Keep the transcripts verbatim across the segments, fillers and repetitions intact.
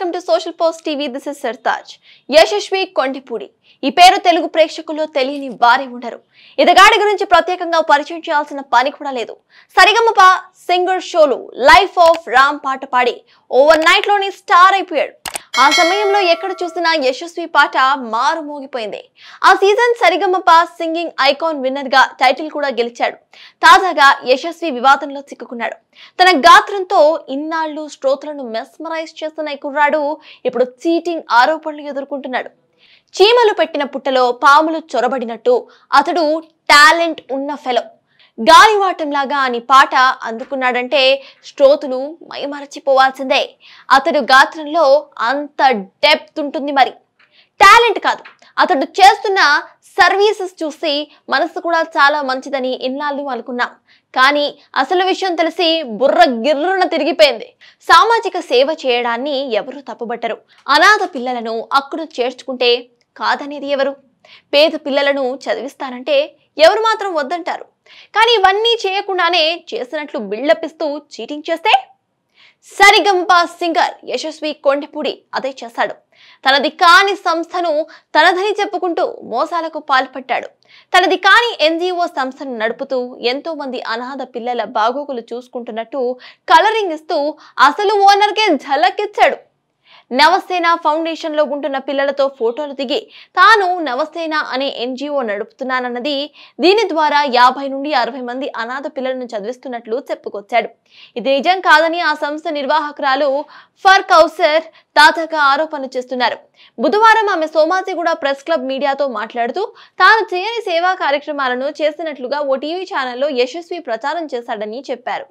welcome to SocialPost T V. This is Sartaj. Yashaswi కొంటిపూడి ఈ పేరు తెలుగు ప్రేక్షకుల్లో తెలియని వారే ఉండరు. ఇతగాడి గురించి ప్రత్యేకంగా పరిచయం చేయాల్సిన పని కూడా లేదు. సరిగమప సింగర్ షోలు లైఫ్ ఆఫ్ రామ్ పాట పాడి ఓవర్ నైట్ లోని స్టార్ అయిపోయాడు. ఆ సమయంలో ఎక్కడ చూసినా యశస్వి పాట మారు మోగిపోయింది. ఆ season Sarigamapa singing icon winner గా టైటిల్ కూడా గెలిచాడు. తాజాగా యశస్వి వివాదంలో చిక్కుకున్నాడు. తన గాత్రంతో ఇన్నాళ్లు శ్రోతలను మెస్మరైజ్ చేస్తున్న ఈ కుర్రాడు ఇప్పుడు చీటింగ్ ఆరోపణలు ఎదుర్కొంటున్నాడు. చీమలు పెట్టిన పుట్టలో పాములు చొరబడినట్టు అతడు టాలెంట్ ఉన్న ఫెలో. గాలివాటంలాగా అని పాట అందుకున్నాడంటే శ్రోతలు మైమరచిపోవాల్సిందే. అతడు గాత్రంలో అంత డెప్త్ ఉంటుంది. మరి టాలెంట్ కాదు, అతడు చేస్తున్న సర్వీసెస్ చూసి మనసు కూడా చాలా మంచిదని ఇన్నాళ్ళు అనుకున్నాం. కానీ అసలు విషయం తెలిసి బుర్ర గిర్రున తిరిగిపోయింది. సామాజిక సేవ చేయడాన్ని ఎవరు తప్పుబట్టరు. అనాథ పిల్లలను అక్కును చేర్చుకుంటే కాదనేది ఎవరు? పేద పిల్లలను చదివిస్తానంటే ఎవరు మాత్రం వద్దంటారు? కానీ ఇవన్నీ చేయకుండానే చేసినట్లు బిల్డప్ ఇస్తూ చీటింగ్ చేస్తే సరిగంప సింగర్ యశస్వి కొంటిపూడి అదే చేశాడు. తనది కాని సంస్థను తనదని చెప్పుకుంటూ మోసాలకు పాల్పడ్డాడు. తనది కాని ఎన్జిఓ సంస్థను నడుపుతూ ఎంతో మంది అనాథ పిల్లల బాగోగులు చూసుకుంటున్నట్టు కలరింగ్ ఇస్తూ అసలు ఓనర్కే ఝలకిచ్చాడు. నవసేన ఫౌండేషన్ లో ఉంటున్న పిల్లలతో ఫోటోలు దిగి తాను నవసేన అనే ఎన్జిఓ నడుపుతున్నానన్నది, దీని ద్వారా యాభై నుండి అరవై మంది అనాథ పిల్లలను చదివిస్తున్నట్లు చెప్పుకొచ్చాడు. ఇది నిజం కాదని ఆ సంస్థ నిర్వాహకురాలు ఫర్ కౌసర్ తాజాగా ఆరోపణలు చేస్తున్నారు. బుధవారం ఆమె సోమాజిగూడ ప్రెస్ క్లబ్ మీడియాతో మాట్లాడుతూ తాను చేయని సేవా కార్యక్రమాలను చేసినట్లుగా ఓ టీవీ ఛానల్లో యశస్వి ప్రచారం చేశాడని చెప్పారు.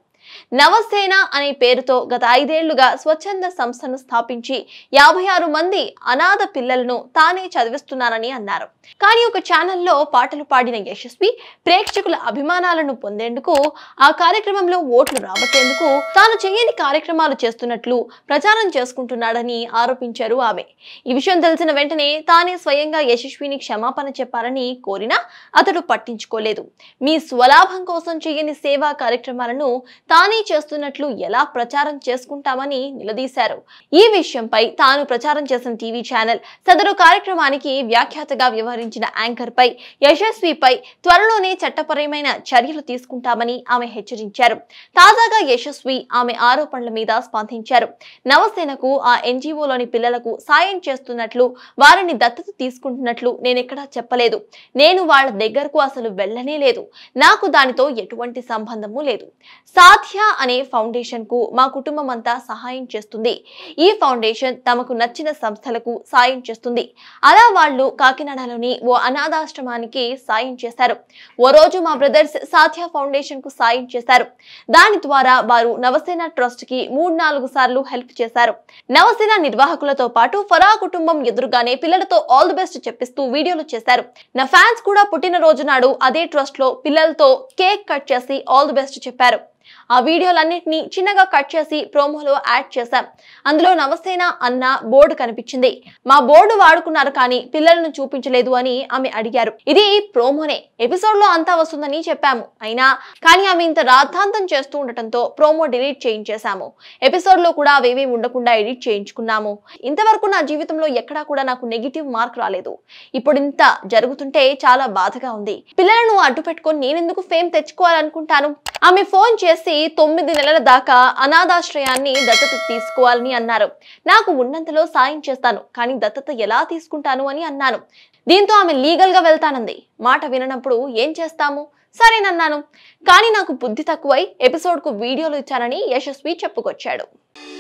నవసేన అనే పేరుతో గత ఐదేళ్లుగా స్వచ్ఛంద సంస్థను స్థాపించి యాభై ఆరు మంది అనాథ పిల్లలను తానే చదివిస్తున్నానని అన్నారు. కానీ ఒక ఛానల్లో పాటలు పాడిన యశస్వి ప్రేక్షకుల అభిమానాలను పొందేందుకు, ఆ కార్యక్రమంలో ఓట్లు రాబట్టేందుకు తాను చేయని కార్యక్రమాలు చేస్తున్నట్లు ప్రచారం చేసుకుంటున్నాడని ఆరోపించారు ఆమె. ఈ విషయం తెలిసిన వెంటనే తానే స్వయంగా యశస్విని క్షమాపణ చెప్పాలని కోరినా అతడు పట్టించుకోలేదు. మీ స్వలాభం కోసం చేయని సేవా కార్యక్రమాలను తానే చేస్తున్నట్లు ఎలా ప్రచారం చేసుకుంటామని నిలదీశారు. ఈ విషయంపై తాను ప్రచారం చేసిన టీవీ ఛానల్ సదరు కార్యక్రమానికి వ్యాఖ్యాతగా వ్యవహరించిన యాంకర్ పై యశస్విపై త్వరలోనే చట్టపరమైన చర్యలు తీసుకుంటామని ఆమె హెచ్చరించారు. తాజాగా యశస్వి ఆమె ఆరోపణల మీద స్పందించారు. నవసేనకు ఆ ఎన్జిఓలోని పిల్లలకు సాయం చేస్తున్నట్లు, వారిని దత్తత తీసుకుంటున్నట్లు నేనెక్కడా చెప్పలేదు. నేను వాళ్ళ దగ్గరకు అసలు వెళ్ళనే లేదు. నాకు దానితో ఎటువంటి సంబంధము లేదు. సాధ్య అనే ఫౌండేషన్ కు మా కుటుంబం అంతా సహాయం చేస్తుంది. ఈ ఫౌండేషన్ తమకు నచ్చిన సంస్థలకు సాయం చేస్తుంది. అలా వాళ్ళు కాకినాడలోని ఓ అనాథాశ్రమానికి సాయం చేశారు. ఓ రోజు మా బ్రదర్స్ సాధ్య ఫౌండేషన్ కు సాయం చేశారు. దాని ద్వారా వారు నవసేన ట్రస్ట్ కి మూడు నాలుగు సార్లు హెల్ప్ చేశారు. నవసేన నిర్వాహకులతో పాటు ఫరా కుటుంబం ఎదురుగానే పిల్లలతో ఆల్ ది బెస్ట్ చెప్పిస్తూ వీడియోలు చేశారు. నా ఫ్యాన్స్ కూడా పుట్టినరోజు నాడు అదే ట్రస్ట్ లో పిల్లలతో కేక్ కట్ చేసి ఆల్ ది బెస్ట్ చెప్పారు. ఆ వీడియోలన్నింటినీ చిన్నగా కట్ చేసి ప్రోమోలో యాడ్ చేశాం. అందులో నవసేన అన్న బోర్డు కనిపించింది. మా బోర్డు వాడుకున్నారు కానీ పిల్లలను చూపించలేదు అని ఆమె అడిగారు. ఇది ప్రోమోనే, ఎపిసోడ్ లో అంతా వస్తుందని చెప్పాము. అయినా కానీ ఆమె ఇంత రాద్ధాంతం చేస్తూ ఉండటంతో ప్రోమో డిలీట్ చేయించేశాము. ఎపిసోడ్ లో కూడా అవేవి ఉండకుండా ఎడిట్ చేయించుకున్నాము. ఇంతవరకు నా జీవితంలో ఎక్కడా కూడా నాకు నెగిటివ్ మార్క్ రాలేదు. ఇప్పుడు ఇంత జరుగుతుంటే చాలా బాధగా ఉంది. పిల్లలను అడ్డు పెట్టుకొని నేనెందుకు ఫేమ్ తెచ్చుకోవాలనుకుంటాను? ఆమె ఫోన్ చేసి తొమ్మిది నెలల దాకా అనాథాశ్రయాన్ని దత్తత తీసుకోవాలని అన్నారు. నాకు ఉన్నంతలో సాయం చేస్తాను, కానీ దత్తత ఎలా తీసుకుంటాను అని అన్నాను. దీంతో ఆమె లీగల్ గా వెళ్తానంది. మాట విననప్పుడు ఏం చేస్తాము? సరేనన్నాను. కానీ నాకు బుద్ధి తక్కువై ఎపిసోడ్ కు వీడియోలు ఇచ్చానని యశస్వి చెప్పుకొచ్చాడు.